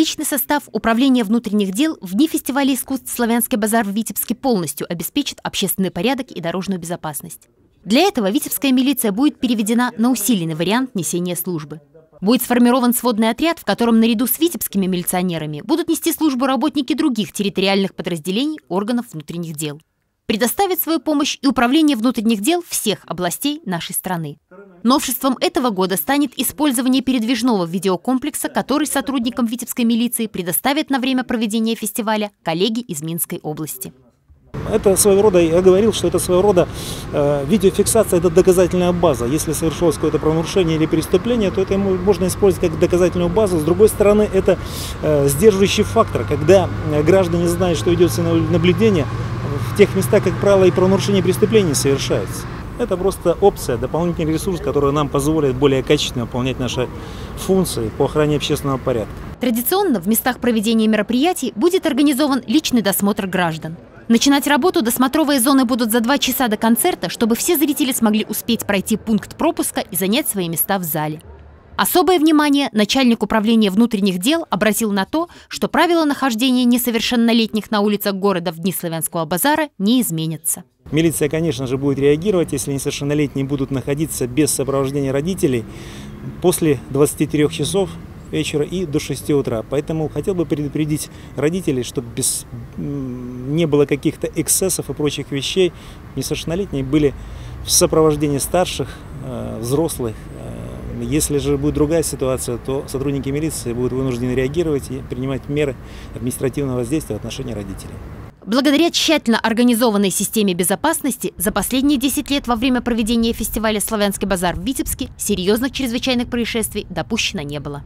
Личный состав Управления внутренних дел в дни фестиваля искусств «Славянский базар» в Витебске полностью обеспечит общественный порядок и дорожную безопасность. Для этого витебская милиция будет переведена на усиленный вариант несения службы. Будет сформирован сводный отряд, в котором наряду с витебскими милиционерами будут нести службу работники других территориальных подразделений органов внутренних дел. Предоставит свою помощь и Управление внутренних дел всех областей нашей страны. Новшеством этого года станет использование передвижного видеокомплекса, который сотрудникам витебской милиции предоставят на время проведения фестиваля коллеги из Минской области. Это своего рода, я говорил, что это своего рода видеофиксация, это доказательная база. Если совершилось какое-то правонарушение или преступление, то это можно использовать как доказательную базу. С другой стороны, это сдерживающий фактор, когда граждане знают, что ведется наблюдение, в тех местах, как правило, и правонарушение преступлений совершается. Это просто опция, дополнительный ресурс, который нам позволит более качественно выполнять наши функции по охране общественного порядка. Традиционно в местах проведения мероприятий будет организован личный досмотр граждан. Начинать работу досмотровые зоны будут за 2 часа до концерта, чтобы все зрители смогли успеть пройти пункт пропуска и занять свои места в зале. Особое внимание начальник управления внутренних дел обратил на то, что правила нахождения несовершеннолетних на улицах города в дни Славянского базара не изменятся. Милиция, конечно же, будет реагировать, если несовершеннолетние будут находиться без сопровождения родителей после 23 часов вечера и до 6 утра. Поэтому хотел бы предупредить родителей, чтобы не было каких-то эксцессов и прочих вещей. Несовершеннолетние были в сопровождении старших, взрослых. Если же будет другая ситуация, то сотрудники милиции будут вынуждены реагировать и принимать меры административного воздействия в отношении родителей. Благодаря тщательно организованной системе безопасности за последние 10 лет во время проведения фестиваля «Славянский базар» в Витебске серьезных чрезвычайных происшествий допущено не было.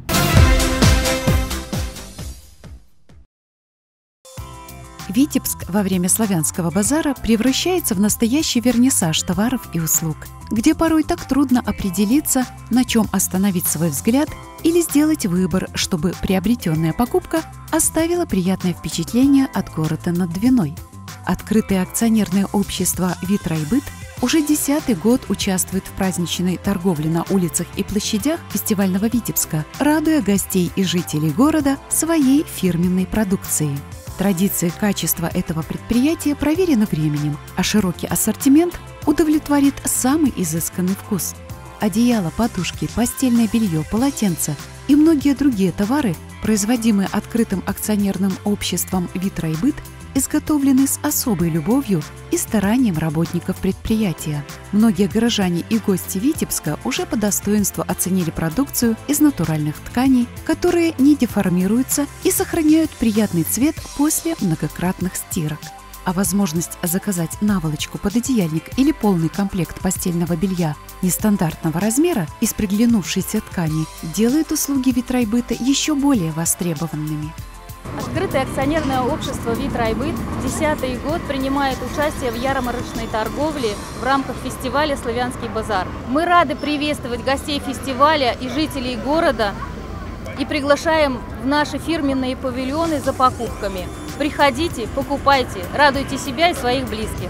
Витебск во время Славянского базара превращается в настоящий вернисаж товаров и услуг, где порой так трудно определиться, на чем остановить свой взгляд или сделать выбор, чтобы приобретенная покупка оставила приятное впечатление от города над Двиной. Открытое акционерное общество «Витрайбыт» уже 10-й год участвует в праздничной торговле на улицах и площадях фестивального Витебска, радуя гостей и жителей города своей фирменной продукцией. Традиции качества этого предприятия проверены временем, а широкий ассортимент удовлетворит самый изысканный вкус. Одеяло, подушки, постельное белье, полотенца и многие другие товары, производимые открытым акционерным обществом «Витрайбыт», изготовлены с особой любовью и старанием работников предприятия. Многие горожане и гости Витебска уже по достоинству оценили продукцию из натуральных тканей, которые не деформируются и сохраняют приятный цвет после многократных стирок. А возможность заказать наволочку, пододеяльник или полный комплект постельного белья нестандартного размера из приглянувшейся ткани делает услуги Витрайбыта еще более востребованными. Открытое акционерное общество «Витрайбыт» 10-й год принимает участие в ярмарочной торговле в рамках фестиваля «Славянский базар». Мы рады приветствовать гостей фестиваля и жителей города и приглашаем в наши фирменные павильоны за покупками. Приходите, покупайте, радуйте себя и своих близких.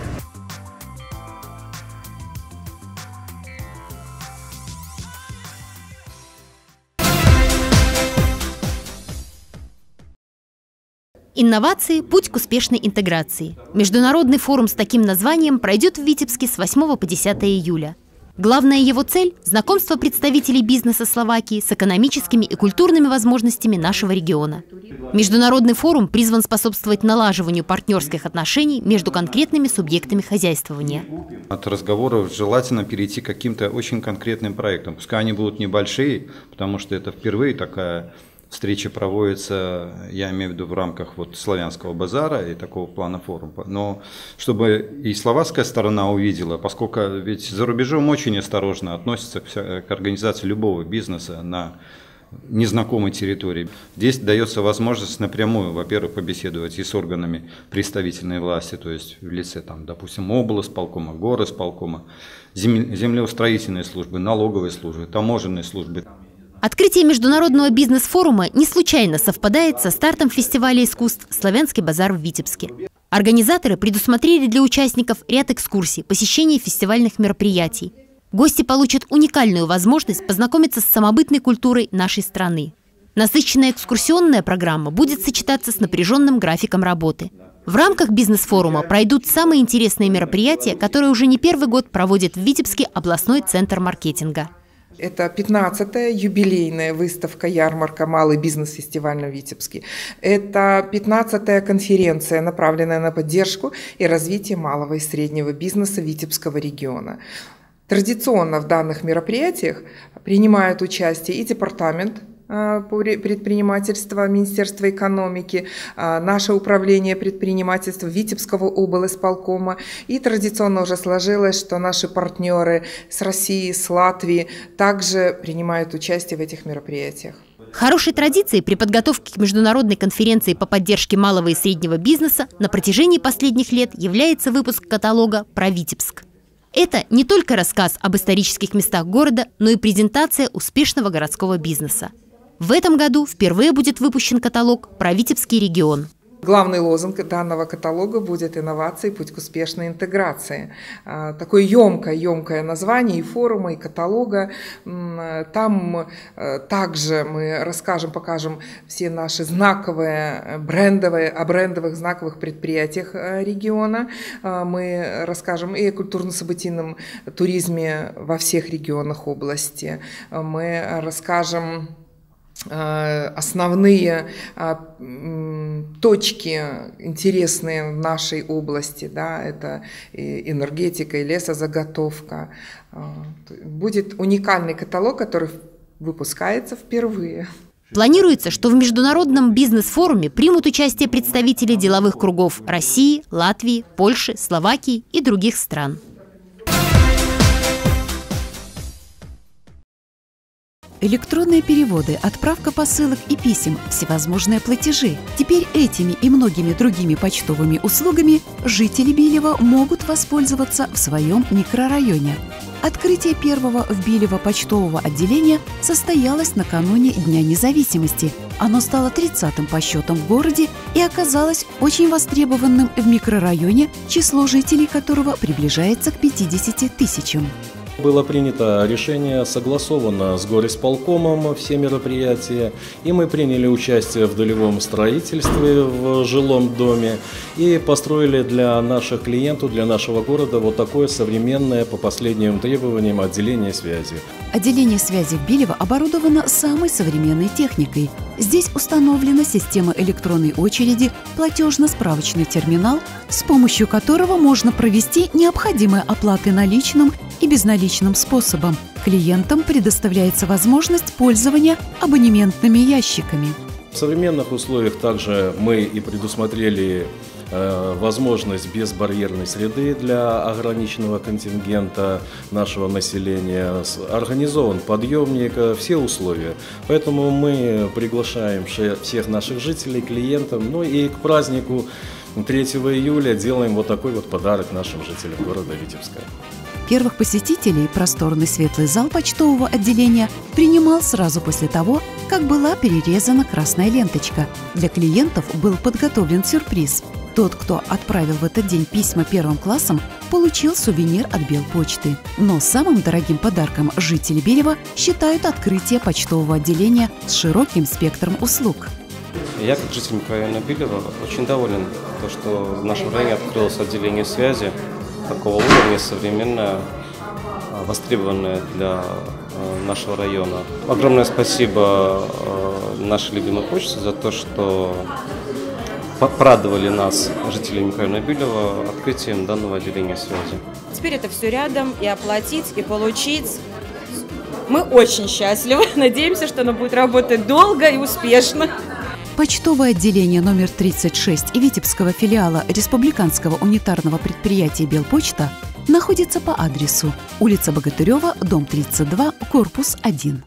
Инновации – путь к успешной интеграции. Международный форум с таким названием пройдет в Витебске с 8 по 10 июля. Главная его цель – знакомство представителей бизнеса Словакии с экономическими и культурными возможностями нашего региона. Международный форум призван способствовать налаживанию партнерских отношений между конкретными субъектами хозяйствования. От разговоров желательно перейти к каким-то очень конкретным проектам. Пускай они будут небольшие, потому что это впервые такая встреча проводится, я имею в виду, в рамках Славянского базара и такого плана форума. Но чтобы и словацкая сторона увидела, поскольку ведь за рубежом очень осторожно относятся к организации любого бизнеса на незнакомой территории. Здесь дается возможность напрямую, во-первых, побеседовать и с органами представительной власти, то есть в лице, допустим, облсполкома, горосполкома, землеустроительной службы, налоговой службы, таможенной службы. Открытие международного бизнес-форума не случайно совпадает со стартом фестиваля искусств «Славянский базар» в Витебске. Организаторы предусмотрели для участников ряд экскурсий, посещения фестивальных мероприятий. Гости получат уникальную возможность познакомиться с самобытной культурой нашей страны. Насыщенная экскурсионная программа будет сочетаться с напряженным графиком работы. В рамках бизнес-форума пройдут самые интересные мероприятия, которые уже не первый год проводит в Витебске областной центр маркетинга. Это 15-я юбилейная выставка-ярмарка «Малый бизнес-фестиваль» на Витебске. Это 15-я конференция, направленная на поддержку и развитие малого и среднего бизнеса Витебского региона. Традиционно в данных мероприятиях принимают участие и департамент предпринимательства Министерства экономики, наше управление предпринимательства Витебского облисполкома. И традиционно уже сложилось, что наши партнеры с России, с Латвии также принимают участие в этих мероприятиях. Хорошей традицией при подготовке к международной конференции по поддержке малого и среднего бизнеса на протяжении последних лет является выпуск каталога про Витебск. Это не только рассказ об исторических местах города, но и презентация успешного городского бизнеса. В этом году впервые будет выпущен каталог про Витебский регион. Главный лозунг данного каталога будет «Инновации. Путь к успешной интеграции». Такое емкое название и форума, и каталога. Там также мы покажем все наши знаковые, брендовых знаковых предприятиях региона. Мы расскажем и о культурно-событийном туризме во всех регионах области. Мы расскажем основные точки интересные в нашей области, да, это и энергетика, и лесозаготовка. Будет уникальный каталог, который выпускается впервые. Планируется, что в международном бизнес-форуме примут участие представители деловых кругов России, Латвии, Польши, Словакии и других стран. Электронные переводы, отправка посылок и писем, всевозможные платежи. Теперь этими и многими другими почтовыми услугами жители Билева могут воспользоваться в своем микрорайоне. Открытие первого в Билево почтового отделения состоялось накануне Дня независимости. Оно стало 30-м по счетам в городе и оказалось очень востребованным в микрорайоне, число жителей которого приближается к 50 тысячам. Было принято решение, согласовано с горисполкомом все мероприятия, и мы приняли участие в долевом строительстве в жилом доме и построили для наших клиентов, для нашего города вот такое современное по последним требованиям отделение связи. Отделение связи в Билево оборудовано самой современной техникой. Здесь установлена система электронной очереди, платежно-справочный терминал, с помощью которого можно провести необходимые оплаты наличным и безналичным способом. Клиентам предоставляется возможность пользования абонементными ящиками. В современных условиях также мы и предусмотрели возможность безбарьерной среды для ограниченного контингента нашего населения. Организован подъемник, все условия. Поэтому мы приглашаем всех наших жителей, клиентов. Ну и к празднику 3 июля делаем вот такой вот подарок нашим жителям города Витебска. Первых посетителей просторный светлый зал почтового отделения принимал сразу после того, как была перерезана красная ленточка. Для клиентов был подготовлен сюрприз. Тот, кто отправил в этот день письма первым классом, получил сувенир от Белпочты. Но самым дорогим подарком жители Билева считают открытие почтового отделения с широким спектром услуг. Я, как житель микрорайона Билева, очень доволен, что в нашем районе открылось отделение связи такого уровня, современное, востребованное для нашего района. Огромное спасибо нашей любимой почте за то, что порадовали нас, жителей микрорайона Билева, открытием данного отделения связи. Теперь это все рядом, и оплатить, и получить. Мы очень счастливы, надеемся, что оно будет работать долго и успешно. Почтовое отделение номер 36 и Витебского филиала Республиканского унитарного предприятия «Белпочта» находится по адресу улица Богатырева, дом 32, корпус 1.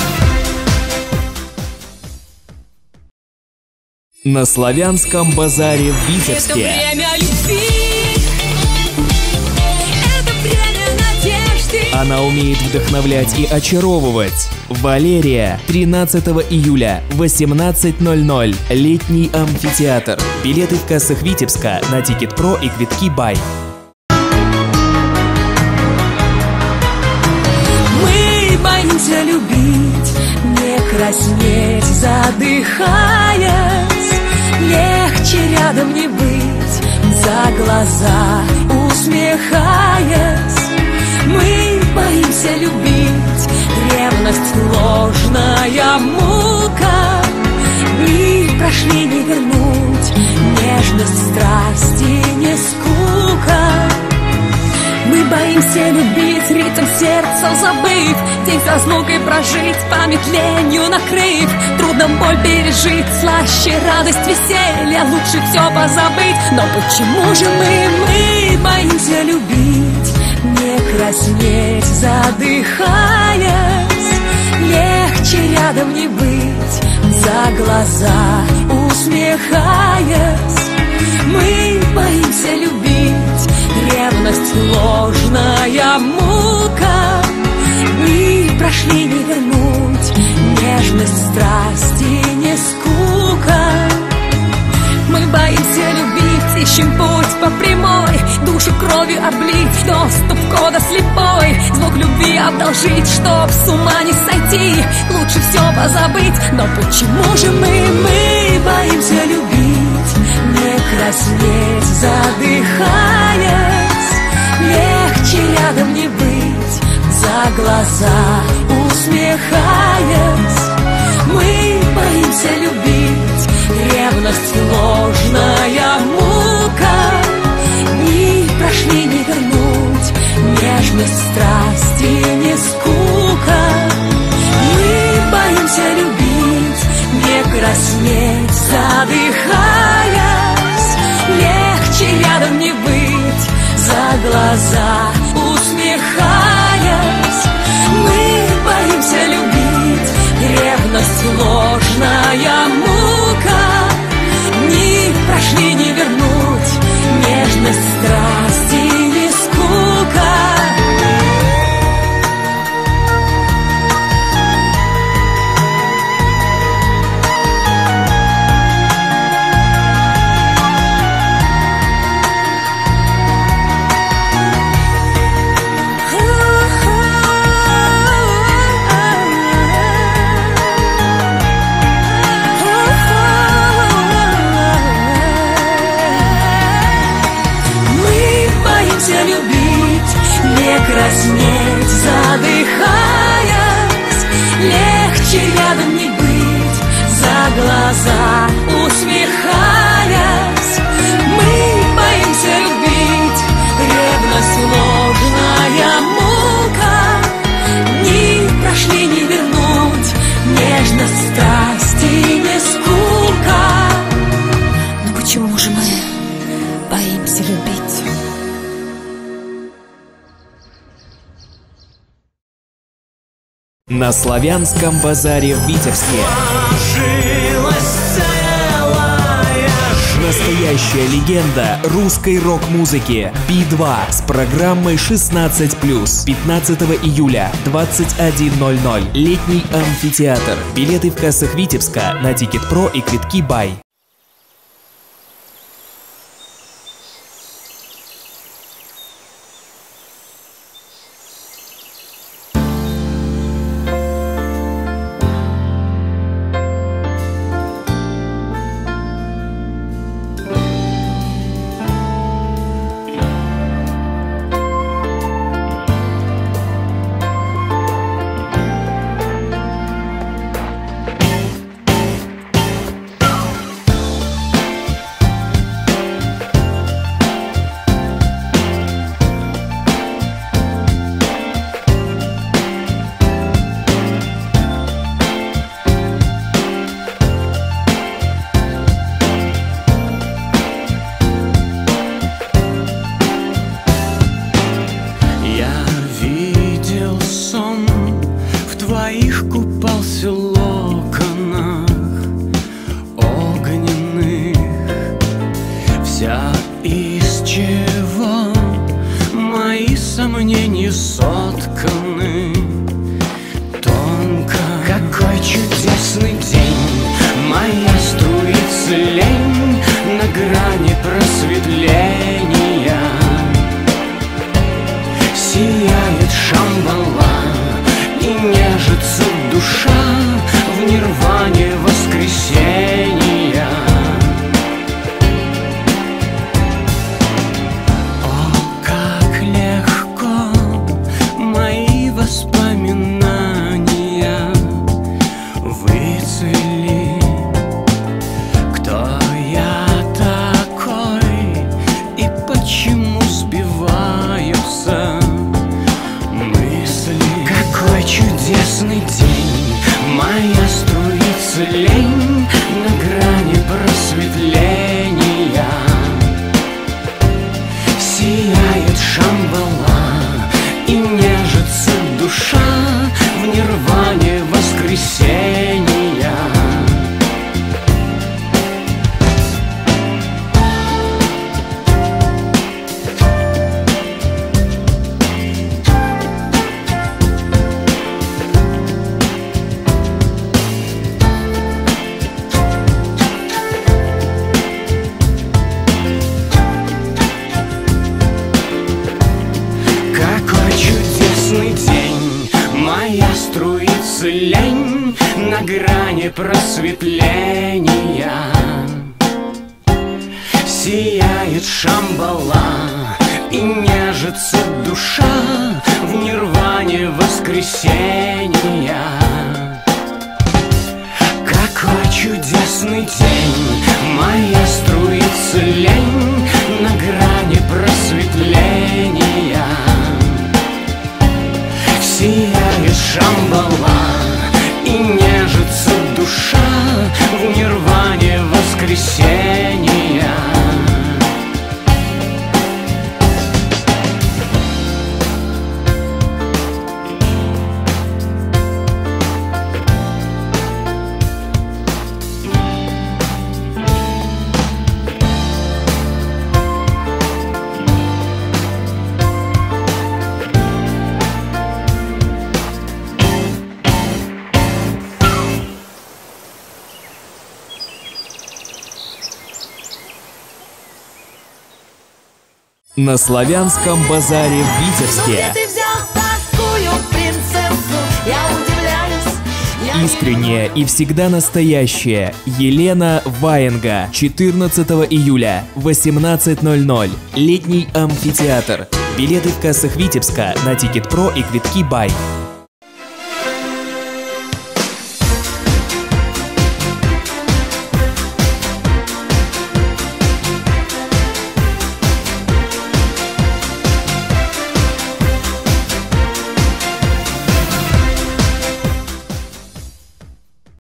На Славянском базаре в Витебске. Это время любви, это время надежды. Она умеет вдохновлять и очаровывать. Валерия, 13 июля, 18:00. Летний амфитеатр. Билеты в кассах Витебска на Тикет.Про и Квитки Бай. Мы боимся любить, не краснеть, задыхаясь, легче рядом не быть, за глаза усмехаясь. Мы боимся любить, ревность ложная мука, и прошли не вернуть, нежность, страсти, не скука. Мы боимся любить, ритм сердца забыв, день с разлукой прожить, память ленью накрыв. Трудно боль пережить, слаще радость, веселье, лучше все позабыть. Но почему же мы боимся любить, не краснеть, задыхаясь, легче рядом не быть, за глаза усмехаясь. Мы боимся любить, ревность ложная мука, и прошли не вернуть, нежность, страсти, не скука. Мы боимся любить, ищем путь по прямой, душу кровью облить, доступ кода слепой, звук любви обдолжить, чтоб с ума не сойти, лучше все позабыть. Но почему же мы боимся любить, не краснеть, задыхаясь, легче рядом не быть, за глаза усмехаясь. Мы боимся любить, ревность ложная мука, дни прошли не вернуть, нежность, страсти, не скука. Мы боимся любить, не краснеть, задыхаясь, легче рядом не быть, за глаза усмехаясь. Мы боимся любить, ревность ложная мука, дни прошли не вернуть, нежность, страсти, не скука. Краснеть, задыхаясь, легче рядом не быть, за глаза усмехаясь. Мы боимся любить, ревность ложная мука, дни прошли не вернуть, нежность, страсти, не скука. Но почему же мы боимся любить? На Славянском базаре в Витебске настоящая легенда русской рок-музыки Би-2 с программой 16+. 15 июля, 21:00. Летний амфитеатр. Билеты в кассах Витебска на Тикет Про и Квитки Бай. сомнений сотканы тонко. Какой чудесный день, моя струится лень на грани просветления. Сияет Шамбала и нежится душа моя струится лень на грани просветления. Сияет Шамбала и нежится душа в нирване воскресения. Струится лень на грани просветления. Сияет Шамбала и нежится душа в нирване воскресения. Какой чудесный день, моя струится лень на грани просветления. Сияет Шамбала и нежится душа в нирване воскресения. На Славянском базаре в Витебске. Искренняя и всегда настоящая Елена Ваенга. 14 июля, 18:00. Летний амфитеатр. Билеты в кассах Витебска на Тикет.Про и Квитки Бай.